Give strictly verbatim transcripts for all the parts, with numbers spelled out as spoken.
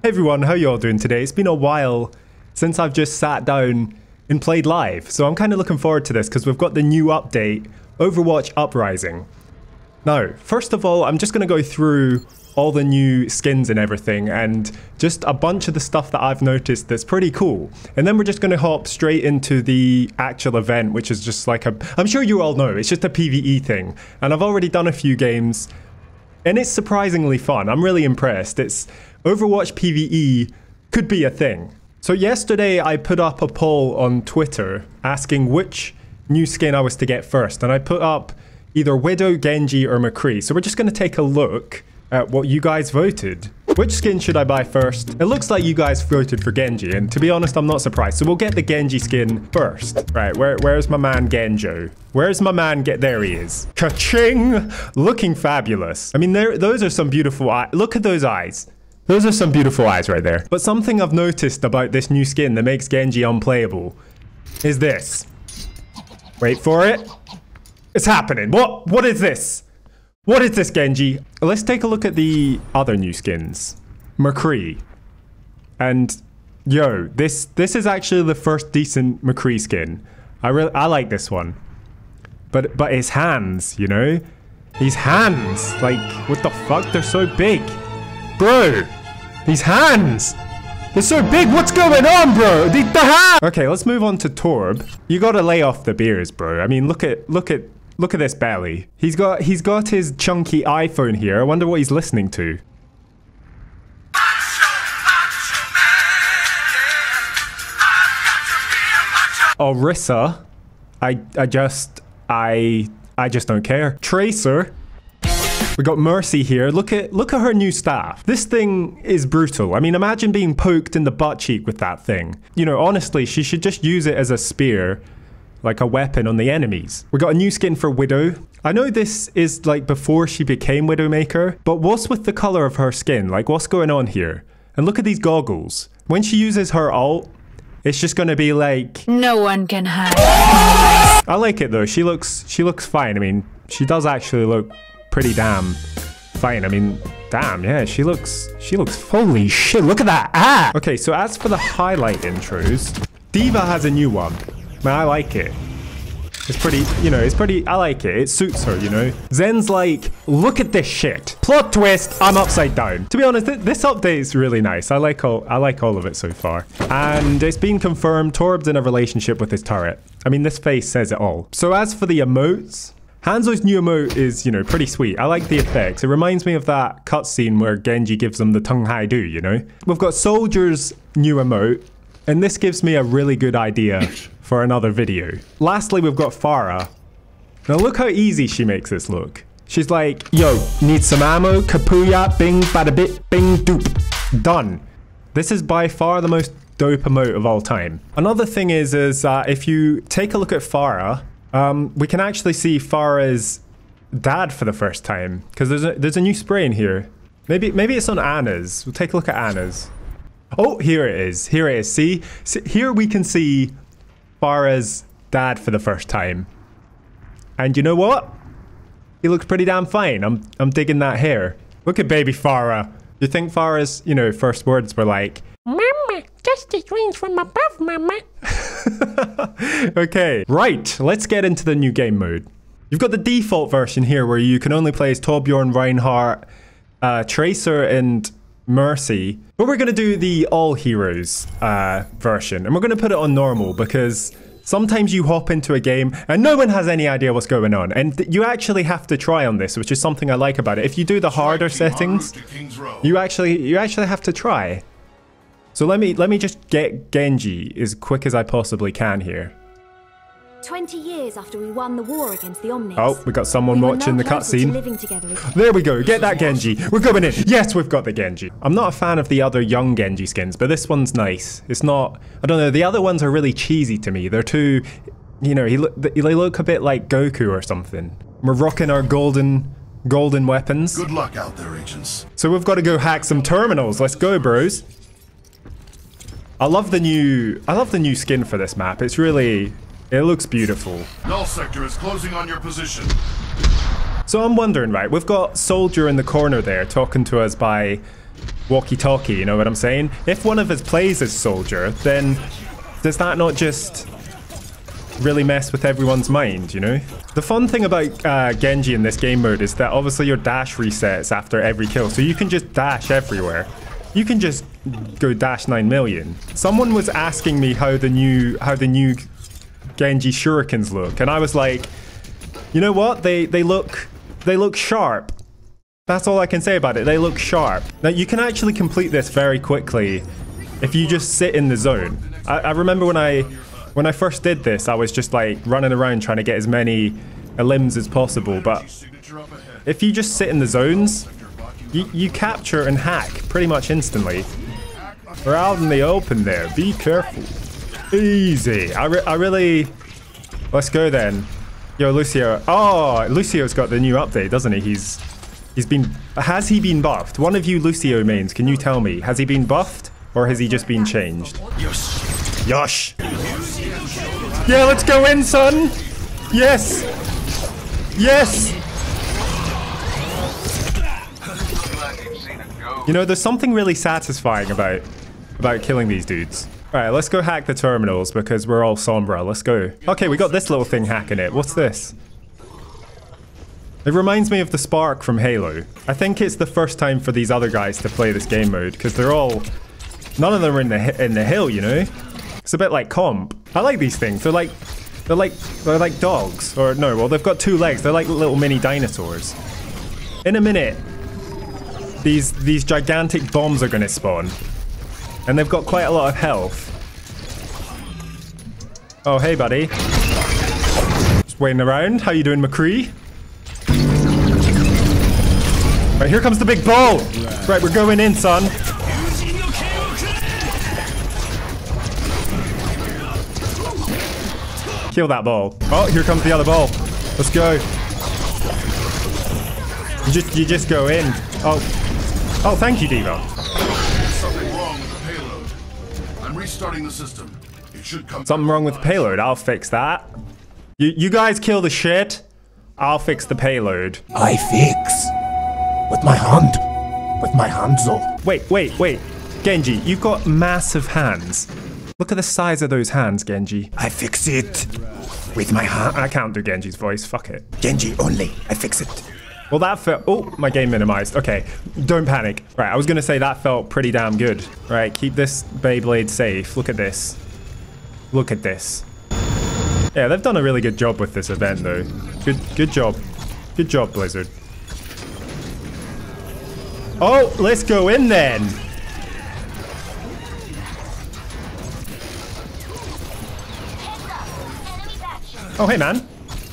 Hey everyone, how you all doing today? It's been a while since I've just sat down and played live, so I'm kind of looking forward to this because we've got the new update, Overwatch Uprising. Now, first of all, I'm just going to go through all the new skins and everything and just a bunch of the stuff that I've noticed that's pretty cool. And then we're just going to hop straight into the actual event, which is just like a... I'm sure you all know, it's just a PvE thing. And I've already done a few games and it's surprisingly fun. I'm really impressed. It's Overwatch PvE could be a thing. So yesterday I put up a poll on Twitter asking which new skin I was to get first. And I put up either Widow, Genji or McCree. So we're just going to take a look at what you guys voted. Which skin should I buy first? It looks like you guys voted for Genji, and to be honest, I'm not surprised. So we'll get the Genji skin first. Right, where, where's my man Genjo? Where's my man? Get there he is. Ka-ching! Looking fabulous. I mean, there, those are some beautiful eyes. Look at those eyes. Those are some beautiful eyes right there. But something I've noticed about this new skin that makes Genji unplayable is this. Wait for it. It's happening. What? What is this? What is this, Genji? Let's take a look at the other new skins. McCree. And yo, this this is actually the first decent McCree skin. I really I like this one. But but his hands, you know? His hands. Like, what the fuck? They're so big. Bro, these hands. They're so big. What's going on, bro? The, the hand. Okay, let's move on to Torb. You gotta lay off the beers, bro. I mean, look at look at Look at this belly. He's got he's got his chunky iPhone here. I wonder what he's listening to. Orisa. I I just I I just don't care. Tracer. We got Mercy here. Look at look at her new staff. This thing is brutal. I mean, imagine being poked in the butt cheek with that thing. You know, honestly, she should just use it as a spear, like a weapon on the enemies. We got a new skin for Widow. I know this is like before she became Widowmaker, but what's with the color of her skin? Like, what's going on here? And look at these goggles. When she uses her ult, it's just gonna be like... No one can hide. I like it though. She looks, she looks fine. I mean, she does actually look pretty damn fine. I mean, damn, yeah, she looks, she looks, holy shit, look at that. Ah! Okay, so as for the highlight intros, D.Va has a new one. Man, I like it. It's pretty, you know, it's pretty, I like it. It suits her, you know. Zen's like, look at this shit. Plot twist, I'm upside down. To be honest, th this update is really nice. I like all, I like all of it so far. And it's been confirmed Torb's in a relationship with his turret. I mean, this face says it all. So as for the emotes, Hanzo's new emote is, you know, pretty sweet. I like the effects. It reminds me of that cutscene where Genji gives them the tongue hai do, you know. We've got Soldier's new emote, and this gives me a really good idea for another video. Lastly, we've got Pharah. Now look how easy she makes this look. She's like, yo, need some ammo? Kapuya, bing, bada bit, bing, doop. Done. This is by far the most dope emote of all time. Another thing is, is uh, if you take a look at Pharah, um, we can actually see Farah's dad for the first time. Because there's a, there's a new spray in here. Maybe, maybe it's on Anna's. We'll take a look at Anna's. Oh, here it is. Here it is. See? See here we can see Farah's dad for the first time. And you know what? He looks pretty damn fine. I'm I'm digging that hair. Look at baby Pharah. You think Farah's, you know, first words were like, Mama, justice reigns from above, Mama. Okay, right. Let's get into the new game mode. You've got the default version here where you can only play as Torbjorn, Reinhardt, uh, Tracer, and Mercy. But we're going to do the all heroes uh, version, and we're going to put it on normal because sometimes you hop into a game and no one has any idea what's going on, and you actually have to try on this, which is something I like about it. If you do the harder settings, you actually you actually have to try. So let me let me just get Genji as quick as I possibly can here. Twenty years after we won the war against the Omnics. Oh, we got someone we watching the cutscene. There we go. Get that Genji. We're going in. Yes, we've got the Genji. I'm not a fan of the other young Genji skins, but this one's nice. It's not, I don't know, the other ones are really cheesy to me. They're too, you know, he, they look a bit like Goku or something. We're rocking our golden, golden weapons. Good luck out there, agents. So we've got to go hack some terminals. Let's go, bros. I love the new, I love the new skin for this map. It's really... It looks beautiful. Null sector is closing on your position. So I'm wondering, right, we've got Soldier in the corner there talking to us by walkie-talkie, you know what I'm saying? If one of us plays as soldier, then does that not just really mess with everyone's mind, you know? The fun thing about uh, Genji in this game mode is that obviously your dash resets after every kill, so you can just dash everywhere. You can just go dash nine million. Someone was asking me how the new how the new Genji shurikens look, and I was like, you know what? They they look they look sharp. That's all I can say about it. They look sharp. Now you can actually complete this very quickly if you just sit in the zone. I, I remember when I when I first did this, I was just like running around trying to get as many limbs as possible. But if you just sit in the zones, you, you capture and hack pretty much instantly. We're out in the open there. Be careful. Easy. I, re I really... Let's go then. Yo, Lucio. Oh, Lucio's got the new update, doesn't he? He's... He's been... Has he been buffed? One of you Lucio mains, can you tell me? Has he been buffed? Or has he just been changed? Yosh. Yosh. Yeah, let's go in, son. Yes. Yes. You know, there's something really satisfying about about killing these dudes. All right, let's go hack the terminals because we're all Sombra. Let's go. Okay, we got this little thing hacking it. What's this? It reminds me of the Spark from Halo. I think it's the first time for these other guys to play this game mode because they're all... None of them are in the in the hill, you know? It's a bit like Comp. I like these things. They're like... They're like... They're like dogs. Or no, well, they've got two legs. They're like little mini dinosaurs. In a minute, these, these gigantic bombs are gonna spawn. And they've got quite a lot of health. Oh, hey, buddy. Just waiting around. How you doing, McCree? Right, here comes the big ball. Right, we're going in, son. Kill that ball. Oh, here comes the other ball. Let's go. You just, you just go in. Oh, oh, thank you, D.Va. Something wrong with the payload. I'm restarting the system. It should come. Something wrong with the payload. I'll fix that. You, you guys kill the shit. I'll fix the payload. I fix. With my hand. With my hands, though. Wait, wait, wait. Genji, you've got massive hands. Look at the size of those hands, Genji. I fix it. With my hand. I can't do Genji's voice. Fuck it. Genji only. I fix it. Well, that felt... Oh, my game minimized. Okay, don't panic. Right, I was going to say that felt pretty damn good. Right, keep this Beyblade safe. Look at this. Look at this. Yeah, they've done a really good job with this event, though. Good, good job. Good job, Blizzard. Oh, let's go in then. Oh, hey, man.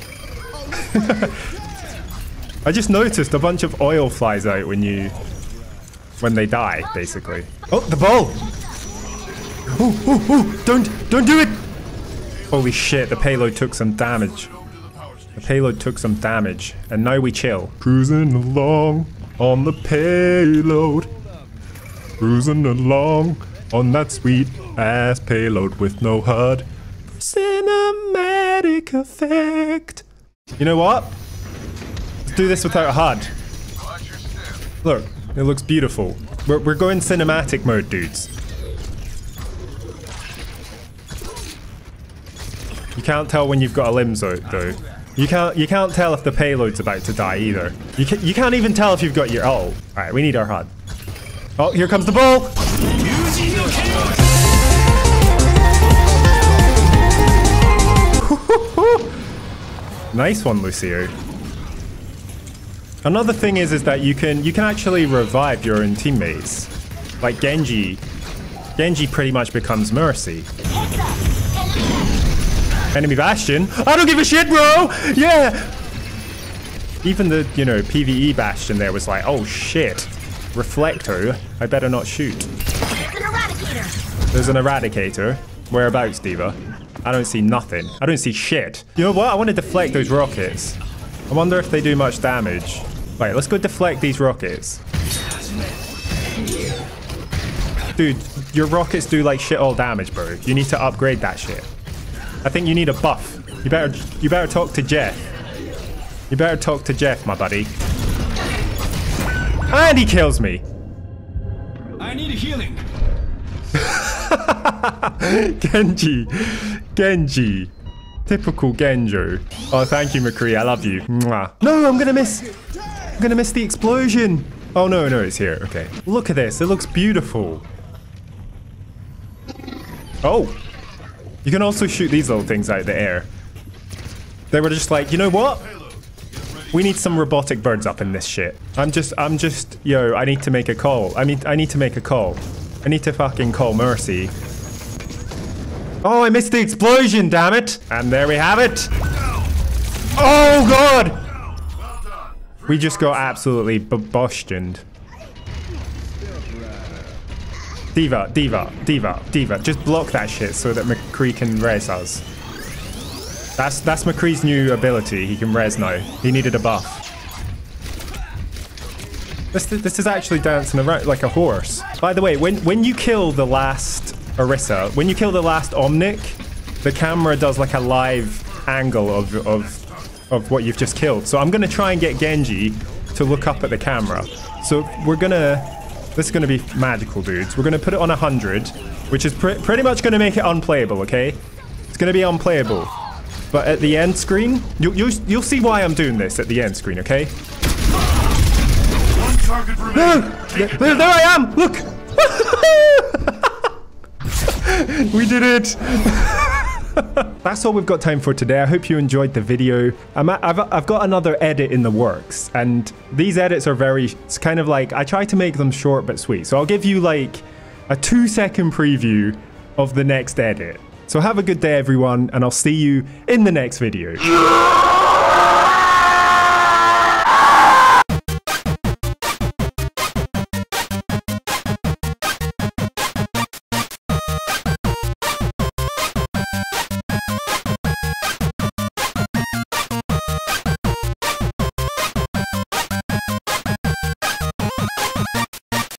I just noticed a bunch of oil flies out when you... when they die, basically. Oh, the ball! Oh, oh, oh! Don't, don't do it! Holy shit, the payload took some damage. The payload took some damage, and now we chill. Cruising along on the payload. Cruising along on that sweet ass payload with no H U D. Cinematic effect. You know what? Let's do this without a H U D. Look, it looks beautiful. We're, we're going cinematic mode, dudes. You can't tell when you've got a limb though. You can't you can't tell if the payload's about to die either. You can, you can't even tell if you've got your ult. Alright, we need our H U D. Oh, here comes the ball! Nice one, Lucio. Another thing is is that you can you can actually revive your own teammates. Like Genji. Genji pretty much becomes Mercy. Enemy Bastion. I don't give a shit, bro! Yeah! Even the, you know, PvE Bastion there was like, oh shit. Reflector. I better not shoot. There's an Eradicator. Whereabouts, D.Va? I don't see nothing. I don't see shit. You know what? I want to deflect those rockets. I wonder if they do much damage. Right, let's go deflect these rockets. Dude, your rockets do like shit all damage, bro. You need to upgrade that shit. I think you need a buff. You better you better talk to Jeff. You better talk to Jeff, my buddy. And he kills me. I need a healing. Genji. Genji. Typical Genjo. Oh, thank you, McCree. I love you. Mwah. No, I'm gonna miss. I'm gonna miss the explosion. Oh, no, no, it's here. Okay. Look at this. It looks beautiful. Oh. You can also shoot these little things out of the air. They were just like, you know what? We need some robotic birds up in this shit. I'm just, I'm just, yo, I need to make a call. I mean, I need to make a call. I need to fucking call Mercy. Oh, I missed the explosion, damn it. And there we have it. Oh, God. We just got absolutely b-bostioned. Diva, Diva, Diva, Diva. Just block that shit so that McCree can res us. That's, that's McCree's new ability. He can res now. He needed a buff. This, this is actually dancing around like a horse. By the way, when, when you kill the last Orisa, when you kill the last Omnic, the camera does like a live angle of, of, of what you've just killed. So I'm going to try and get Genji to look up at the camera. So we're going to... This is going to be magical, dudes. We're going to put it on one hundred, which is pre pretty much going to make it unplayable, okay? It's going to be unplayable. But at the end screen, you, you'll, you'll see why I'm doing this at the end screen, okay? One target No! remaining. There, there I am! Look! We did it! That's all we've got time for today. I hope you enjoyed the video. I'm at, I've, I've got another edit in the works, and these edits are very, it's kind of like, I try to make them short but sweet. So I'll give you like a two second preview of the next edit. So have a good day, everyone, and I'll see you in the next video.